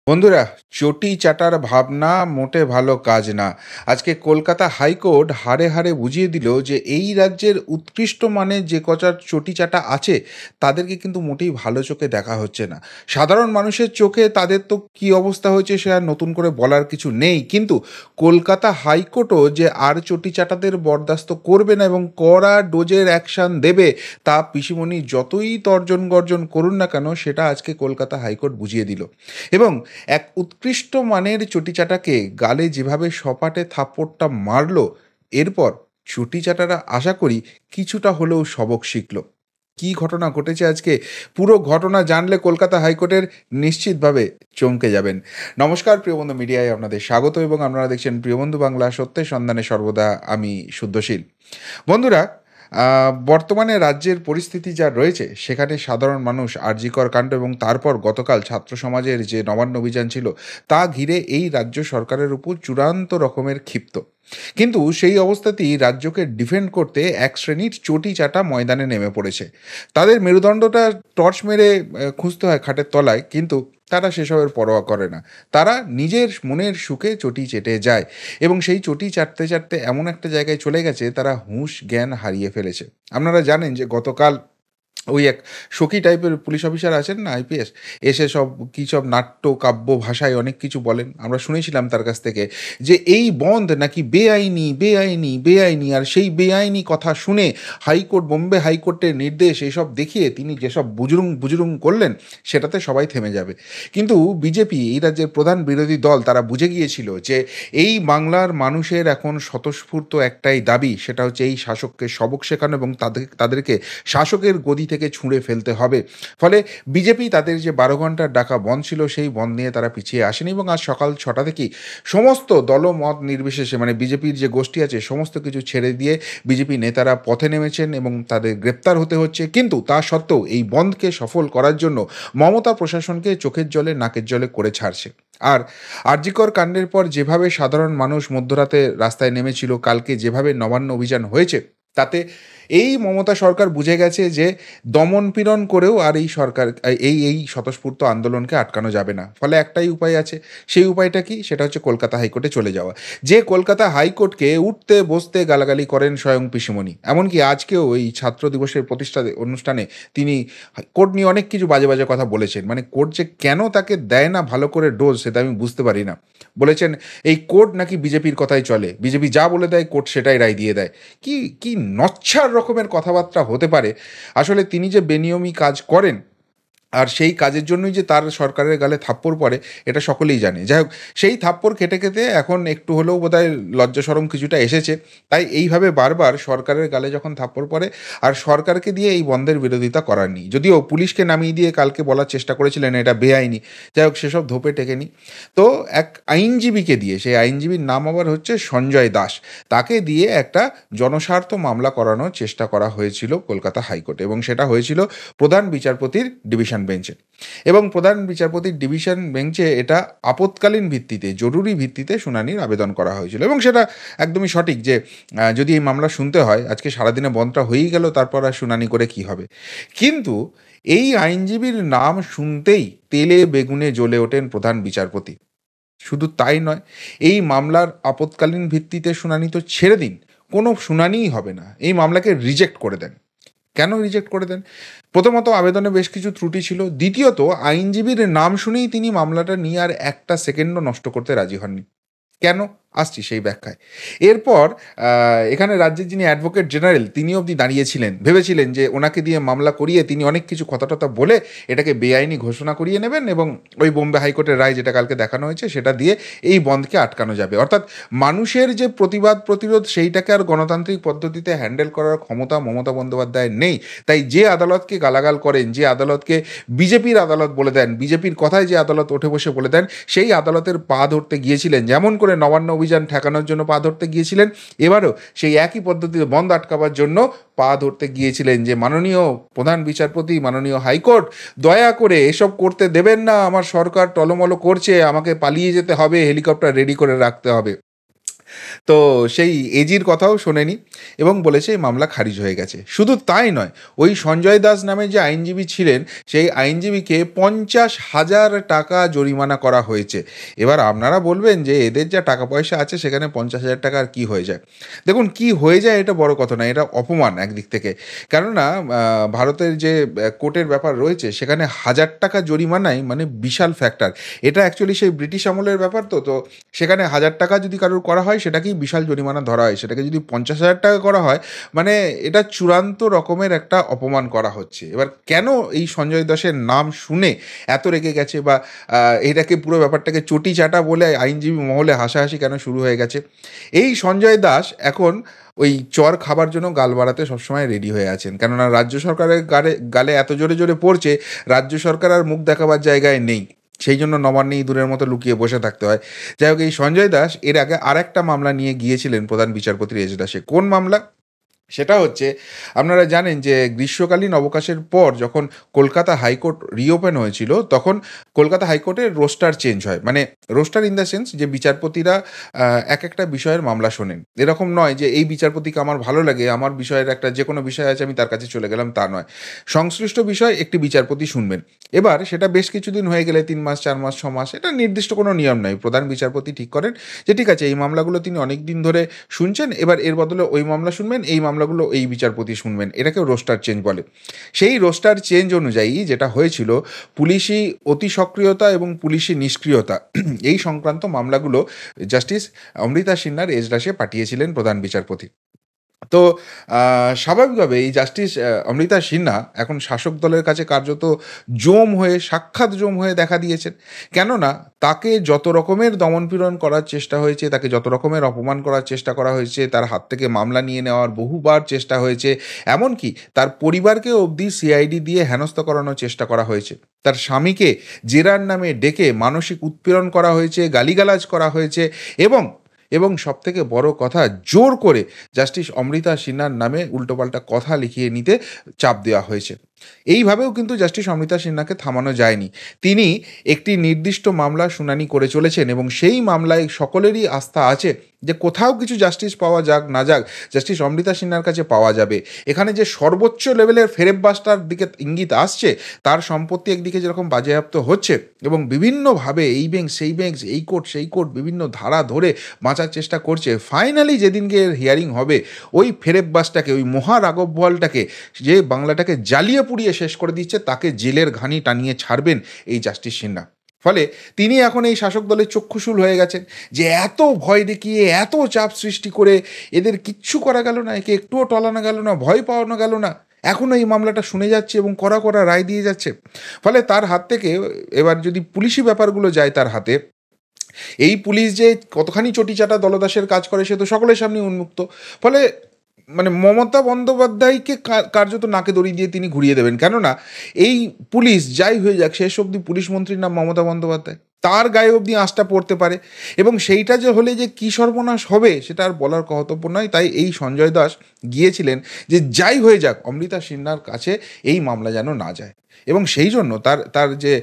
বন্ধুরা, চটি চাটার ভাবনা মোটে ভালো কাজ না। আজকে কলকাতা হাইকোর্ট হাড়ে হাড়ে বুঝিয়ে দিল যে এই রাজ্যের উৎকৃষ্ট মানের যে কটা চটি চাটা আছে তাদেরকে কিন্তু মোটেই ভালো চোখে দেখা হচ্ছে না। সাধারণ মানুষের চোখে তাদের তো কী অবস্থা হয়েছে সে আর নতুন করে বলার কিছু নেই, কিন্তু কলকাতা হাইকোর্টও যে আর চটি চাটাদের বরদাস্ত করবে না এবং কড়া ডোজের অ্যাকশান দেবে, তা পিসিমণি যতই তর্জন গর্জন করুন না কেন সেটা আজকে কলকাতা হাইকোর্ট বুঝিয়ে দিল। এবং এক উৎকৃষ্ট মানের চটিচাটাকে গালে যেভাবে সপাটে থাপ্পড়টা মারল, এরপর চটিচাটারা আশা করি কিছুটা হলেও সবক শিখল। কি ঘটনা ঘটেছে আজকে, পুরো ঘটনা জানলে কলকাতা হাইকোর্টের নিশ্চিতভাবে চমকে যাবেন। নমস্কার প্রিয়বন্ধু মিডিয়ায় আপনাদের স্বাগত এবং আপনারা দেখছেন প্রিয়বন্ধু বাংলা, সত্যের সন্ধানে সর্বদা আমি শুদ্ধশীল। বন্ধুরা, বর্তমানে রাজ্যের পরিস্থিতি যা রয়েছে সেখানে সাধারণ মানুষ আরজিকর কাণ্ড এবং তারপর গতকাল ছাত্র সমাজের যে নবান্ন অভিযান ছিল তা ঘিরে এই রাজ্য সরকারের উপর চূড়ান্ত রকমের ক্ষিপ্ত। কিন্তু সেই অবস্থাতেই রাজ্যকে ডিফেন্ড করতে এক শ্রেণীর চটি চাটা ময়দানে নেমে পড়েছে। তাদের মেরুদণ্ডটা টর্চ মেরে খুঁজতে হয় খাটের তলায়, কিন্তু তারা সেসবের পরোয়া করে না। তারা নিজের মনের সুখে চটি চেটে যায় এবং সেই চটি চাটতে চাটতে এমন একটা জায়গায় চলে গেছে তারা হুঁশ জ্ঞান হারিয়ে ফেলেছে। আপনারা জানেন যে গতকাল ওই এক সখী টাইপের পুলিশ অফিসার আছেন না, আইপিএস, এসে সব কী সব নাট্য কাব্য ভাষায় অনেক কিছু বলেন। আমরা শুনেছিলাম তার কাছ থেকে যে এই বন্ধ নাকি বেআইনি বেআইনি বেআইনি, আর সেই বেআইনি কথা শুনে হাইকোর্ট, বোম্বে হাইকোর্টের নির্দেশ এসব দেখিয়ে তিনি যেসব বুজুরুং বুজুরুং করলেন সেটাতে সবাই থেমে যাবে। কিন্তু বিজেপি, এই রাজ্যের প্রধান বিরোধী দল, তারা বুঝে গিয়েছিল যে এই বাংলার মানুষের এখন স্বতঃস্ফূর্ত একটাই দাবি, সেটা হচ্ছে এই শাসককে সবক শেখানো এবং তাদেরকে শাসকের গদি থেকে ছুঁড়ে ফেলতে হবে। ফলে বিজেপি তাদের যে 12 ঘন্টার ডাকা বন্ধ ছিল সেই বন্ধ নিয়ে তারা পিছিয়ে আসেনি এবং আজ সকাল 6টা থেকেই সমস্ত দলমত নির্বিশেষে, মানে বিজেপির যে গোষ্ঠী আছে সমস্ত কিছু ছেড়ে দিয়ে বিজেপি নেতারা পথে নেমেছেন এবং তাদের গ্রেপ্তার হতে হচ্ছে। কিন্তু তা সত্ত্বেও এই বন্ধকে সফল করার জন্য মমতা প্রশাসনকে চোখের জলে নাকের জলে করে ছাড়ছে। আর আরজিকর কাণ্ডের পর যেভাবে সাধারণ মানুষ মধ্যরাতে রাস্তায় নেমেছিল, কালকে যেভাবে নবান্ন অভিযান হয়েছে, তাতে এই মমতা সরকার বুঝে গেছে যে দমন পীড়ন করেও আর এই সরকার এই স্বতঃস্ফূর্ত আন্দোলনকে আটকানো যাবে না। ফলে একটাই উপায় আছে, সেই উপায়টা কি? সেটা হচ্ছে কলকাতা হাইকোর্টে চলে যাওয়া। যে কলকাতা হাইকোর্টকে উঠতে বসতে গালাগালি করেন স্বয়ং পিসিমণি। এমনকি আজকেও এই ছাত্র দিবসের প্রতিষ্ঠা অনুষ্ঠানে তিনি কোর্ট নিয়ে অনেক কিছু বাজে বাজে কথা বলেছেন। মানে কোর্ট যে কেন তাকে দেয় না ভালো করে ডোজ, সেটা আমি বুঝতে পারি না। বলেছেন এই কোর্ট নাকি বিজেপির কথাই চলে, বিজেপি যা বলে দেয় কোর্ট সেটাই রায় দিয়ে দেয়। কি কি নচ্ছার রকমের কথাবার্তা হতে পারে! আসলে তিনি যে বেনিয়মি কাজ করেন আর সেই কাজের জন্যই যে তার সরকারের গালে থাপ্পড় পড়ে, এটা সকলেই জানে। যাই হোক, সেই থাপ্পড় খেতে খেতে এখন একটু হলেও বোধহয় লজ্জা শরম কিছুটা এসেছে। তাই এইভাবে বারবার সরকারের গালে যখন থাপ্পড় পড়ে, আর সরকারকে দিয়ে এই বন্ধের বিরোধিতা করার নেই, যদিও পুলিশকে নামিয়ে দিয়ে কালকে বলার চেষ্টা করেছিলেন এটা বেআইনি। যাই হোক, সেসব ধোপে টেকেনি। তো এক আইনজীবীকে দিয়ে, সেই আইনজীবীর নাম আবার হচ্ছে সঞ্জয় দাস, তাকে দিয়ে একটা জনস্বার্থ মামলা করানোর চেষ্টা করা হয়েছিল কলকাতা হাইকোর্টে এবং সেটা হয়েছিল প্রধান বিচারপতির ডিভিশন বেঞ্চে। এবং প্রধান বিচারপতির ডিভিশন বেঞ্চে এটা আপৎকালীন ভিত্তিতে, জরুরি ভিত্তিতে শুনানির আবেদন করা হয়েছিল এবং সেটা একদমই সঠিক যে যদি এই মামলা শুনতে হয়, আজকে সারাদিনে বন্ধটা হয়েই গেল, তারপর আর শুনানি করে কি হবে। কিন্তু এই আইনজীবীর নাম শুনতেই তেলে বেগুনে জ্বলে ওঠেন প্রধান বিচারপতি। শুধু তাই নয়, এই মামলার আপৎকালীন ভিত্তিতে শুনানি তো ছেড়ে দিন, কোনো শুনানিই হবে না, এই মামলাকে রিজেক্ট করে দেন। কেন রিজেক্ট করে দেন? প্রথমত, আবেদনে বেশ কিছু ত্রুটি ছিল। দ্বিতীয়ত, আইনজীবীর নাম শুনেই তিনি মামলাটা নিয়ে আর একটা সেকেন্ডও নষ্ট করতে রাজি হননি। কেন? আসছি সেই ব্যাখ্যায়। এরপর এখানে রাজ্যের যিনি অ্যাডভোকেট জেনারেল, তিনি অবধি দাঁড়িয়েছিলেন, ভেবেছিলেন যে ওনাকে দিয়ে মামলা করিয়ে তিনি অনেক কিছু কথা টথা বলে এটাকে বেআইনি ঘোষণা করিয়ে নেবেন এবং ওই বোম্বে হাইকোর্টের রায় যেটা কালকে দেখানো হয়েছে সেটা দিয়ে এই বন্ধকে আটকানো যাবে। অর্থাৎ মানুষের যে প্রতিবাদ প্রতিরোধ, সেইটাকে আর গণতান্ত্রিক পদ্ধতিতে হ্যান্ডেল করার ক্ষমতা মমতা বন্দ্যোপাধ্যায়ের নেই। তাই যে আদালতকে গালাগাল করেন, যে আদালতকে বিজেপির আদালত বলে দেন, বিজেপির কথায় যে আদালত উঠে বসে বলে দেন, সেই আদালতের পা ধরতে গিয়েছিলেন। যেমন করে নবান্ন অভিযান ঠেকানোর জন্য পা ধরতে গিয়েছিলেন, এবারও সেই একই পদ্ধতিতে বন্ধ আটকাবার জন্য পা ধরতে গিয়েছিলেন যে মাননীয় প্রধান বিচারপতি, মাননীয় হাইকোর্ট, দয়া করে এসব করতে দেবেন না, আমার সরকার টলমলো করছে, আমাকে পালিয়ে যেতে হবে, হেলিকপ্টার রেডি করে রাখতে হবে। তো সেই এজির কথাও শোনেনি এবং বলেছে এই মামলা খারিজ হয়ে গেছে। শুধু তাই নয়, ওই সঞ্জয় দাস নামে যে আইনজীবী ছিলেন, সেই আইনজীবীকে 50,000 টাকা জরিমানা করা হয়েছে। এবার আপনারা বলবেন যে এদের যা টাকা পয়সা আছে সেখানে 50,000 টাকা আর কী হয়ে যায়? দেখুন, কি হয়ে যায় এটা বড় কথা নয়, এটা অপমান একদিক থেকে। কেননা ভারতের যে কোর্টের ব্যাপার রয়েছে সেখানে 1,000 টাকা জরিমানাই মানে বিশাল ফ্যাক্টর। এটা অ্যাকচুয়ালি সেই ব্রিটিশ আমলের ব্যাপার, তো তো সেখানে 1,000 টাকা যদি কারোর করা হয় সেটাকেই বিশাল জরিমানা ধরা হয়। সেটাকে যদি 50,000 টাকা করা হয়, মানে এটা চূড়ান্ত রকমের একটা অপমান করা হচ্ছে। এবার কেন এই সঞ্জয় দাসের নাম শুনে এত রেগে গেছে, বা এটাকে পুরো ব্যাপারটাকে চটি চাটা বলে আইনজীবী মহলে হাসাহাসি কেন শুরু হয়ে গেছে? এই সঞ্জয় দাস এখন ওই চর খাবার জন্য গাল বাড়াতে সবসময় রেডি হয়ে আছেন, কেননা রাজ্য সরকারের গালে গালে এত জোরে জোরে পড়ছে, রাজ্য সরকার আর মুখ দেখাবার জায়গায় নেই। সেই জন্য নবান্নে ইঁদুরের মতো লুকিয়ে বসে থাকতে হয়। যাই হোক, এই সঞ্জয় দাস এর আগে আরেকটা মামলা নিয়ে গিয়েছিলেন প্রধান বিচারপতির এজলাসে। কোন মামলা? সেটা হচ্ছে, আপনারা জানেন যে গ্রীষ্মকালীন অবকাশের পর যখন কলকাতা হাইকোর্ট রিওপেন হয়েছিল, তখন কলকাতা হাইকোর্টের রোস্টার চেঞ্জ হয়। মানে রোস্টার ইন দ্য সেন্স যে বিচারপতিরা এক একটা বিষয়ের মামলা শোনেন। এরকম নয় যে এই বিচারপতিকে আমার ভালো লাগে, আমার বিষয়ের একটা যে কোনো বিষয় আছে আমি তার কাছে চলে গেলাম, তা নয়। সংশ্লিষ্ট বিষয় একটি বিচারপতি শুনবেন। এবার সেটা বেশ কিছুদিন হয়ে গেলে 3 মাস, 4 মাস, 6 মাস, এটা নির্দিষ্ট কোনো নিয়ম নয়। প্রধান বিচারপতি ঠিক করেন যে ঠিক আছে, এই মামলাগুলো তিনি অনেক দিন ধরে শুনছেন, এবার এর বদলে ওই মামলা শুনবেন, এই মামলাগুলো এই বিচারপতি শুনবেন। এটাকে রোস্টার চেঞ্জ বলে। সেই রোস্টার চেঞ্জ অনুযায়ী যেটা হয়েছিল, পুলিশি অতি সক্রিয়তা এবং পুলিশি নিষ্ক্রিয়তা এই সংক্রান্ত মামলাগুলো জাস্টিস অমৃতা সিনহার এজলাসে পাঠিয়েছিলেন প্রধান বিচারপতি। তো স্বাভাবিকভাবে এই জাস্টিস অমৃতা সিনহা এখন শাসক দলের কাছে কার্যত জম হয়ে, সাক্ষাৎ জম হয়ে দেখা দিয়েছেন। কেননা তাকে যত রকমের দমনপীড়ন করার চেষ্টা হয়েছে, তাকে যত রকমের অপমান করার চেষ্টা করা হয়েছে, তার হাত থেকে মামলা নিয়ে নেওয়ার বহুবার চেষ্টা হয়েছে। এমনকি তার পরিবারকে অবধি সিআইডি দিয়ে হেনস্থা করানোর চেষ্টা করা হয়েছে। তার স্বামীকে জেরার নামে ডেকে মানসিক উৎপীড়ন করা হয়েছে, গালিগালাজ করা হয়েছে, এবং সবথেকে বড় কথা, জোর করে জাস্টিস অমৃতা সিনহার নামে উল্টোপাল্টা কথা লিখিয়ে নিতে চাপ দেওয়া হয়েছে। এইভাবেও কিন্তু জাস্টিস অমৃতা সিনহাকে থামানো যায়নি। তিনি একটি নির্দিষ্ট মামলা শুনানি করে চলেছেন এবং সেই মামলায় সকলেরই আস্থা আছে যে কোথাও কিছু জাস্টিস পাওয়া যাক না যাক, জাস্টিস অমৃতা সিনহার কাছে পাওয়া যাবে। এখানে যে সর্বোচ্চ লেভেলের ফেরেববাসটার দিকে ইঙ্গিত আসছে, তার সম্পত্তি একদিকে যেরকম বাজেয়াপ্ত হচ্ছে এবং বিভিন্নভাবে এই বেঞ্চ সেই বেঞ্চ, এই কোর্ট সেই কোর্ট, বিভিন্ন ধারা ধরে বাঁচার চেষ্টা করছে, ফাইনালি যেদিনকে হিয়ারিং হবে, ওই ফেরেববাসটাকে, ওই মহারাঘব বোয়ালটাকে, যে বাংলাটাকে জ্বালিয়ে পুড়িয়ে শেষ করে দিচ্ছে, তাকে জেলের ঘানি টানিয়ে ছাড়বেন এই জাস্টিস সিনহা। ফলে তিনি এখন এই শাসক দলের চক্ষুশূল হয়ে গেছেন যে এত ভয় দেখিয়ে, এত চাপ সৃষ্টি করে এদের কিচ্ছু করা গেল না, একে একটুও টলানো গেল না, ভয় পাওয়ানো গেল না, এখনও এই মামলাটা শুনে যাচ্ছে এবং কড়া কড়া রায় দিয়ে যাচ্ছে। ফলে তার হাত থেকে এবার যদি পুলিশি ব্যাপারগুলো যায় তার হাতে, এই পুলিশ যে কতখানি চটিচাটা দলদাসের কাজ করে সে তো সকলের সামনে উন্মুক্ত। ফলে মানে মমতা বন্দ্যোপাধ্যায়কে কার্যত নাকে দড়ি দিয়ে তিনি ঘুরিয়ে দেবেন। কেননা এই পুলিশ যাই হয়ে যাক, শেষ অবধি পুলিশ মন্ত্রীর নাম মমতা বন্দ্যোপাধ্যায়, তার গায়ে অবধি আঁচটা পড়তে পারে, এবং সেইটা যে হলে যে কী সর্বনাশ হবে সেটা আর বলার কর্তব্য নয়। তাই এই সঞ্জয় দাস গিয়েছিলেন যে যাই হয়ে যাক অমৃতা সিনহার কাছে এই মামলা যেন না যায়, এবং সেই জন্য তার তার যে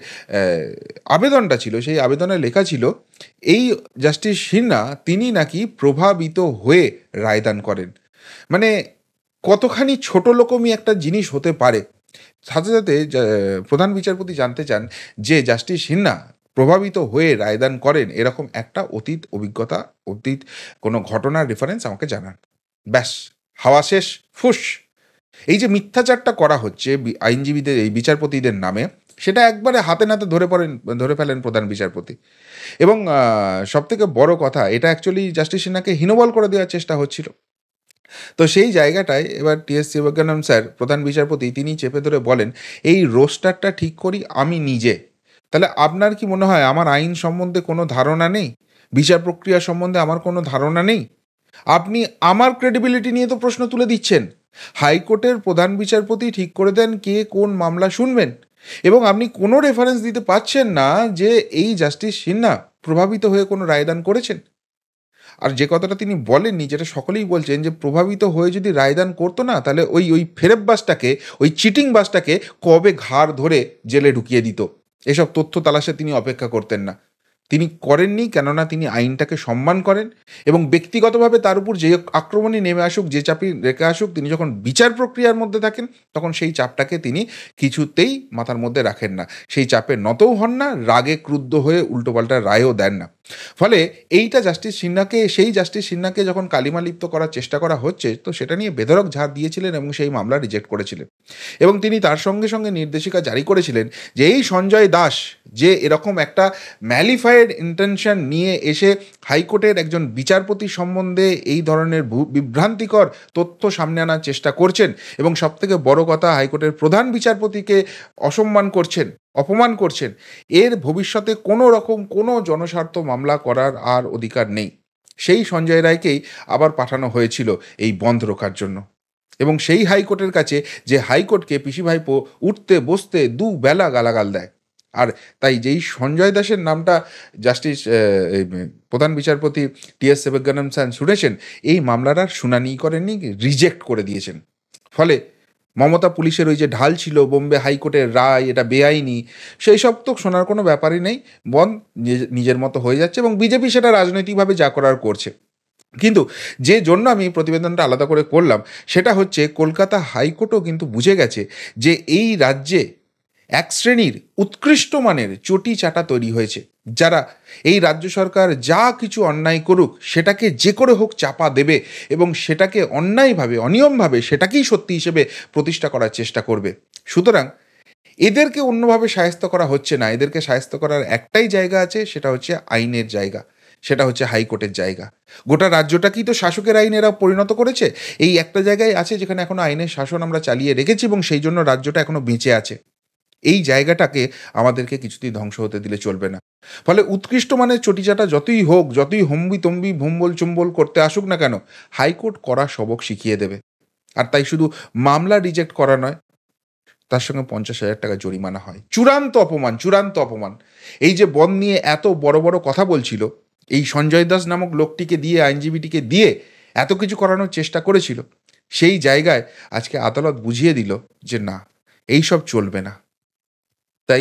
আবেদনটা ছিল, সেই আবেদনে লেখা ছিল এই জাস্টিস সিনহা তিনি নাকি প্রভাবিত হয়ে রায়দান করেন। মানে কতখানি ছোট লোকমই একটা জিনিস হতে পারে। সাথে সাথে প্রধান বিচারপতি জানতে চান যে জাস্টিস সিনহা প্রভাবিত হয়ে রায়দান করেন এরকম একটা অতীত অভিজ্ঞতা, অতীত কোনো ঘটনার রেফারেন্স আমাকে জানান। ব্যাস, হাওয়া শেষ, ফুস। এই যে মিথ্যাচারটা করা হচ্ছে আইনজীবীদের, এই বিচারপতিদের নামে, সেটা একবারে হাতে নাতে ধরে ফেলেন প্রধান বিচারপতি। এবং সবথেকে বড় কথা, এটা অ্যাকচুয়ালি জাস্টিস সিনহাকে হীনবল করে দেওয়ার চেষ্টা হচ্ছিল। তো সেই জায়গাটায় এবার টি.এস. শিবজ্ঞানম স্যার, প্রধান বিচারপতি, তিনি চেপে ধরে বলেন, এই রোস্টারটা ঠিক করি আমি নিজে। তাহলে আপনার কি মনে হয় আমার আইন সম্বন্ধে কোনো ধারণা নেই? বিচার প্রক্রিয়া সম্বন্ধে আমার কোনো ধারণা নেই? আপনি আমার ক্রেডিবিলিটি নিয়ে তো প্রশ্ন তুলে দিচ্ছেন। হাইকোর্টের প্রধান বিচারপতি ঠিক করে দেন কে কোন মামলা শুনবেন, এবং আপনি কোনো রেফারেন্স দিতে পারছেন না যে এই জাস্টিস সিনহা প্রভাবিত হয়ে কোনো রায়দান করেছেন। আর যে কথাটা তিনি বলেননি, যেটা সকলেই বলছেন, যে প্রভাবিত হয়ে যদি রায়দান করতো না, তাহলে ওই ফেরেববাসটাকে, ওই চিটিং বাসটাকে কবে ঘাড় ধরে জেলে ঢুকিয়ে দিত। এসব তথ্য তালাশে তিনি অপেক্ষা করতেন না। তিনি করেননি, কেননা তিনি আইনটাকে সম্মান করেন এবং ব্যক্তিগতভাবে তার উপর যে আক্রমণই নেমে আসুক, যে চাপই রেখে আসুক, তিনি যখন বিচার প্রক্রিয়ার মধ্যে থাকেন তখন সেই চাপটাকে তিনি কিছুতেই মাথার মধ্যে রাখেন না। সেই চাপে নতও হন না, রাগে ক্রুদ্ধ হয়ে উল্টোপাল্টা রায়ও দেন না। ফলে এইটা সেই জাস্টিস সিনহাকে যখন কালিমালিপ্ত করার চেষ্টা করা হচ্ছে, তো সেটা নিয়ে বেধড়ক ঝাড় দিয়েছিলেন এবং সেই মামলা রিজেক্ট করেছিলেন। এবং তিনি তার সঙ্গে সঙ্গে নির্দেশিকা জারি করেছিলেন যে এই সঞ্জয় দাস যে এরকম একটা ম্যালিফাইড ইন্টেনশন নিয়ে এসে হাইকোর্টের একজন বিচারপতি সম্বন্ধে এই ধরনের বিভ্রান্তিকর তথ্য সামনে আনার চেষ্টা করছেন এবং সবথেকে বড় কথা হাইকোর্টের প্রধান বিচারপতিকে অসম্মান করছেন, অপমান করছেন, এর ভবিষ্যতে কোনো রকম কোনো জনস্বার্থ মামলা করার আর অধিকার নেই। সেই সঞ্জয় রায়কেই আবার পাঠানো হয়েছিল এই বন্ধ রোখার জন্য। এবং সেই হাইকোর্টের কাছে, যে হাইকোর্টকে পিসি ভাইপো উঠতে বসতে দুবেলা গালাগাল দেয়। আর তাই যেই সঞ্জয় দাসের নামটা জাস্টিস প্রধান বিচারপতি টি.এস. সেবগানম স্যার শুনেছেন, এই মামলার আর শুনানি করেননি, রিজেক্ট করে দিয়েছেন। ফলে মমতা পুলিশের ওই যে ঢাল ছিল বোম্বে হাইকোর্টের রায় এটা বেআইনি, সেই সব তো শোনার কোনো ব্যাপারই নেই। নিজের মতো হয়ে যাচ্ছে এবং বিজেপি সেটা রাজনৈতিকভাবে যা করার করছে। কিন্তু যে জন্য আমি এই প্রতিবেদনটা আলাদা করে করলাম সেটা হচ্ছে কলকাতা হাইকোর্টও কিন্তু বুঝে গেছে যে এই রাজ্যে এক শ্রেণীর উৎকৃষ্ট মানের চটি চাটা তৈরি হয়েছে, যারা এই রাজ্য সরকার যা কিছু অন্যায় করুক সেটাকে যে করে হোক চাপা দেবে এবং সেটাকে অন্যায়ভাবে অনিয়মভাবে সেটাকেই সত্যি হিসেবে প্রতিষ্ঠা করার চেষ্টা করবে। সুতরাং এদেরকে অন্যভাবে শায়েস্ত করা হচ্ছে না, এদেরকে শায়েস্ত করার একটাই জায়গা আছে, সেটা হচ্ছে আইনের জায়গা, সেটা হচ্ছে হাইকোর্টের জায়গা। গোটা রাজ্যটাকেই তো শাসকের আইন এরা পরিণত করেছে। এই একটা জায়গায় আছে যেখানে এখনো আইনের শাসন আমরা চালিয়ে রেখেছি এবং সেই জন্য রাজ্যটা এখনো বেঁচে আছে। এই জায়গাটাকে আমাদেরকে কিছুতেই ধ্বংস হতে দিলে চলবে না। ফলে উৎকৃষ্ট মানের চটিচাটা যতই হোক, যতই হম্বি তম্বি ভুম্বল চুম্বল করতে আসুক না কেন, হাইকোর্ট করা সবক শিখিয়ে দেবে। আর তাই শুধু মামলা রিজেক্ট করা নয়, তার সঙ্গে 50,000 টাকা জরিমানা হয়। চূড়ান্ত অপমান, চূড়ান্ত অপমান। এই যে বন নিয়ে এত বড় বড় কথা বলছিল, এই সঞ্জয় দাস নামক লোকটিকে দিয়ে, আইনজীবীটিকে দিয়ে এত কিছু করানোর চেষ্টা করেছিল, সেই জায়গায় আজকে আদালত বুঝিয়ে দিল যে না, এই সব চলবে না। তাই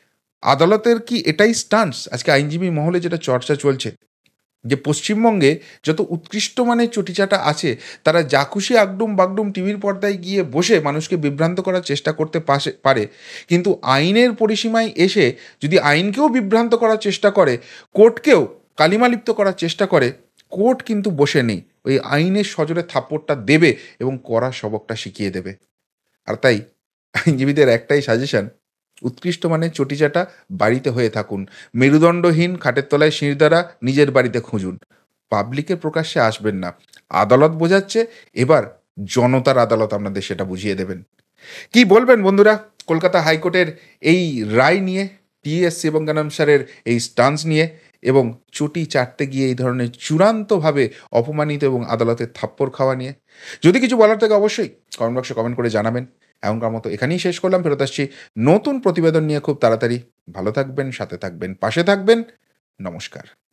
আদালতের কি এটাই স্টান্স? আজকে আইনজীবী মহলে যেটা চর্চা চলছে যে পশ্চিমবঙ্গে যত উৎকৃষ্ট মানের চটিচাটা আছে তারা যা খুশি আগডুম বাগডুম টিভির পর্দায় গিয়ে বসে মানুষকে বিভ্রান্ত করার চেষ্টা করতে পারে, কিন্তু আইনের পরিসীমায় এসে যদি আইনকেও বিভ্রান্ত করার চেষ্টা করে, কোর্টকেও কালিমালিপ্ত করার চেষ্টা করে, কোর্ট কিন্তু বসে নেই, ওই আইনের সজোরে থাপ্পড়টা দেবে এবং কড়া সবকটা শিখিয়ে দেবে। আর তাই আইনজীবীদের একটাই সাজেশন, উৎকৃষ্ট মানের চটিচাটা বাড়িতে হয়ে থাকুন, মেরুদণ্ডহীন খাটের তলায় শিরদাঁড়া নিজের বাড়িতে খুঁজুন, পাবলিকের প্রকাশ্যে আসবেন না। আদালত বোঝাচ্ছে, এবার জনতার আদালত আপনাদের সেটা বুঝিয়ে দেবেন। কি বলবেন বন্ধুরা কলকাতা হাইকোর্টের এই রায় নিয়ে, টি.এস. শিবঙ্গানম স্যারের এই স্টান্স নিয়ে এবং চটি চাটতে গিয়ে এই ধরনের চূড়ান্তভাবে অপমানিত এবং আদালতের থাপ্পড় খাওয়া নিয়ে? যদি কিছু বলার থাকে অবশ্যই কমেন্ট বক্সে কমেন্ট করে জানাবেন। এখনকার মতো এখানেই শেষ করলাম, ফেরত আসছি নতুন প্রতিবেদন নিয়ে খুব তাড়াতাড়ি। ভালো থাকবেন, সাথে থাকবেন, পাশে থাকবেন। নমস্কার।